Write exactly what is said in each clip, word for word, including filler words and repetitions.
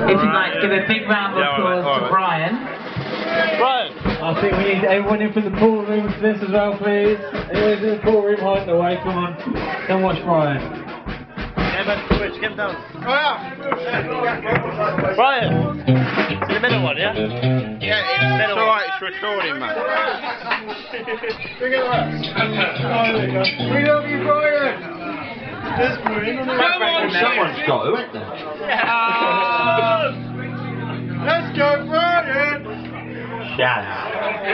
If you'd like to give a big round of applause to Bryan. Bryan! I think we need everyone in from the pool room for this as well, please. Everyone's in the pool room hiding away, come on. Don't watch Bryan. Get him switch, get him down. Oh yeah! Bryan! It's the middle one, yeah? Yeah, it's, it's alright, it's recording, man. Bring it up. We love you, Bryan! There's Bryan on the right. Someone's got to, isn't there? Yeah. Let's go, Bryan! Shout out.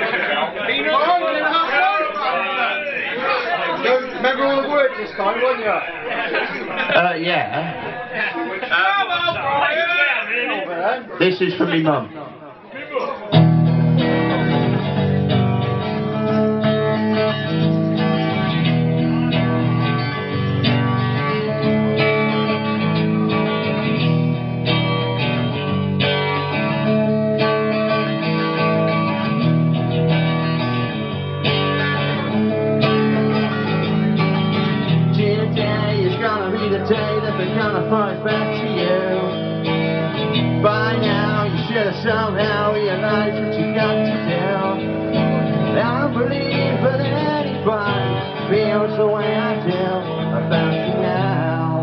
Remember all the words this time, weren't you? Uh, yeah. Come on, Bryan! This is for me mum. The day that they're gonna fight back to you. By now you should have somehow realized what you got to do. I don't believe that anybody feels the way I do about you now.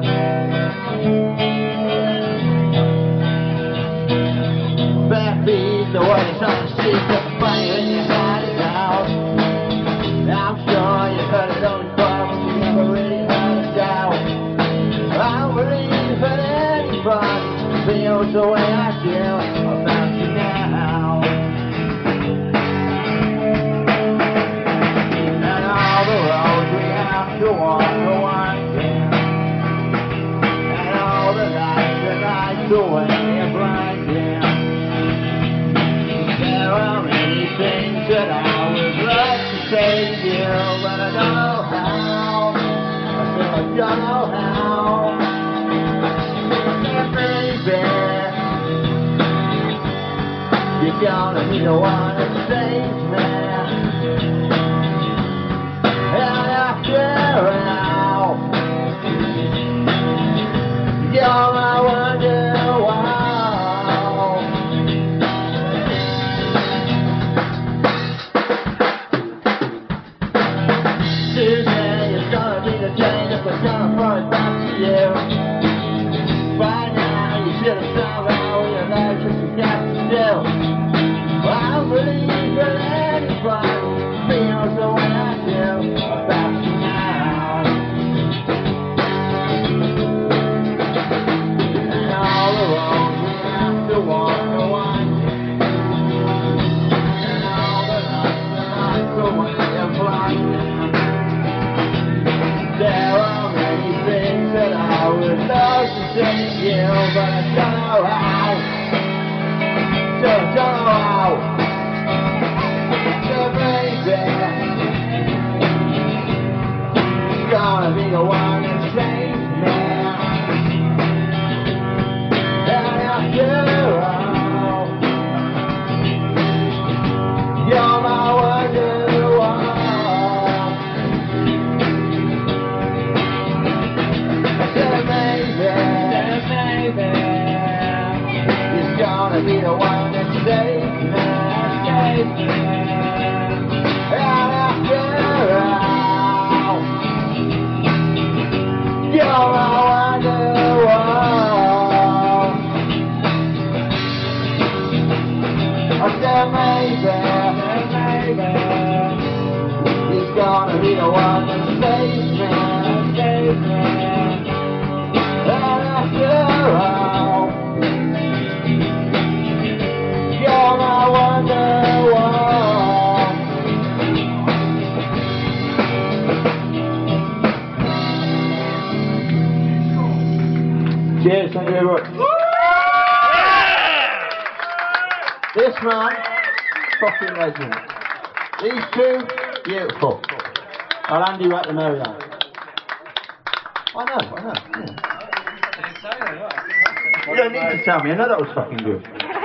Backbeat, the way it's on the street, the fire and you had it out. I'm sure you heard it all before, but you never really heard it out. I don't believe that anybody feels the way I feel about you now. And all the roads we have to walk are winding, and all the nights that nights away are blinding. There are many things that I would love to say to you, but I don't know how. I said I don't know how. You're gonna be the one that saves me. And after all, you're my Wonderwall. Today is gonna be the day that we're gonna fight back to you. By now you should have somehow realized what you got to do. I believe that anybody feels the way I do about you now. And all the roads we have to walk are winding, and all the nights and nights away are blinding. There are many things that I would love to say to you, but I don't know how. Don't know how. So baby, you're gonna be the one that saves me. And after all, you're my Wonderwall. I said baby, baby, you're gonna be the one that saves me. And after all, you're my Wonderwall. I said maybe, maybe, he's gonna be the one that saves me. And after all, you're my Wonderwall. Cheers, thank you very much. This man, fucking legend. These two, beautiful. I'll hand you at the merry-go. I know, I know. Yeah. You don't need to tell me, I know that was fucking good.